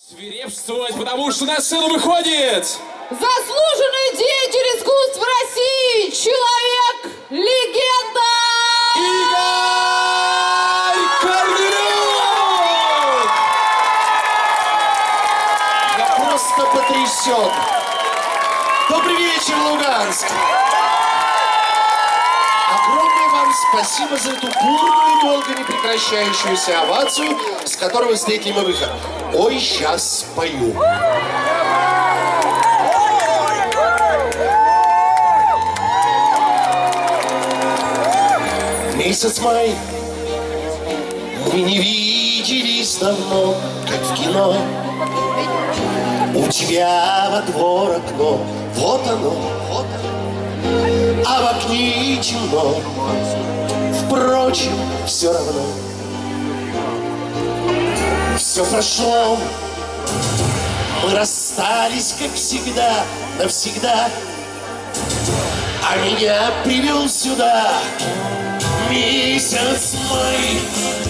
Свирепствовать, потому что на сцену выходит заслуженный деятель искусств России, человек, легенда! Игорь Корнелюк! Я просто потрясен. Добрый вечер, Луганск! Огромное вам спасибо за эту бурную и долго не прекращающуюся овацию, с которой вы встретили мой выход. Ой, сейчас спою. Месяц май, мы не виделись давно, как в кино. У тебя во двор окно, вот оно, а в окне темно. Впрочем, все равно. Все прошло, мы расстались, как всегда, навсегда. А меня привел сюда месяц май.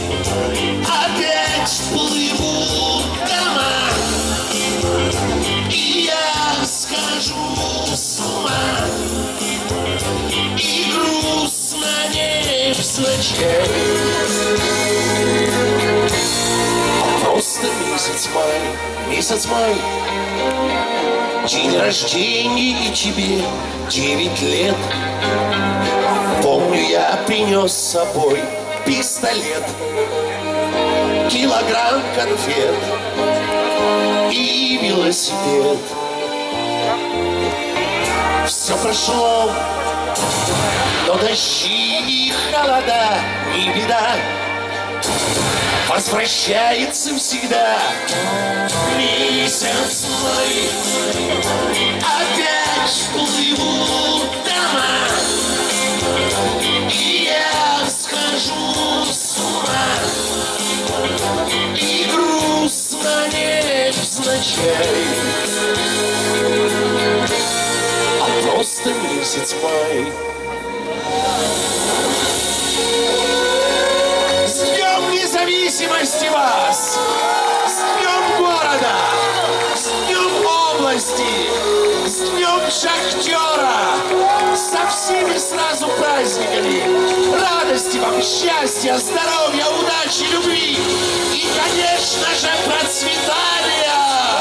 Опять плыву дома, и я схожу с ума. И грустно невзначай. Просто месяц май, день рождения и тебе 9 лет. Помню, я принес с собой пистолет, килограмм конфет и велосипед. Все прошло, но дожди и холода не беда. Возвращается всегда месяц май. Опять плыву дома, и я схожу с ума. И грустно невзначай. А просто месяц май. Независимости вас! С днем города! С днем области! С днем шахтера! Со всеми сразу праздниками! Радости вам, счастья, здоровья, удачи, любви! И, конечно же, процветания!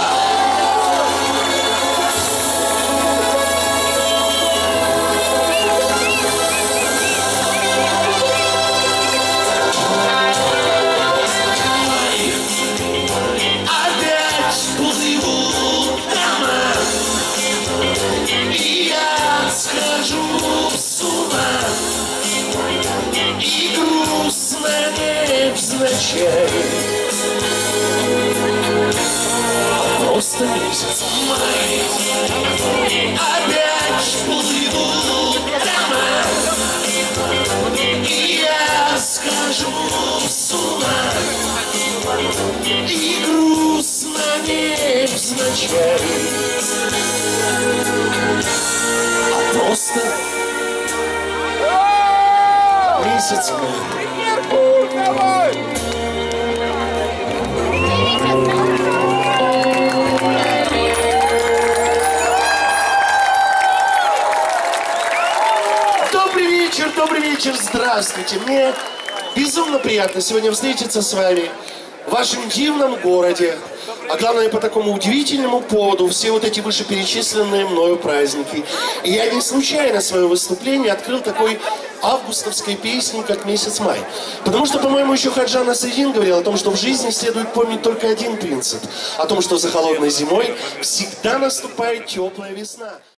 И грустно невзначай. Просто месяц май. Опять плыву дома, и я схожу с ума. И грустно невзначай. Просто месяц май. Добрый вечер, здравствуйте. Мне безумно приятно сегодня встретиться с вами в вашем дивном городе. А главное, по такому удивительному поводу, все вот эти вышеперечисленные мною праздники. И я не случайно свое выступление открыл такой августовской песней, как «Месяц май». Потому что, по-моему, еще Хаджа Насреддин говорил о том, что в жизни следует помнить только один принцип. О том, что за холодной зимой всегда наступает теплая весна.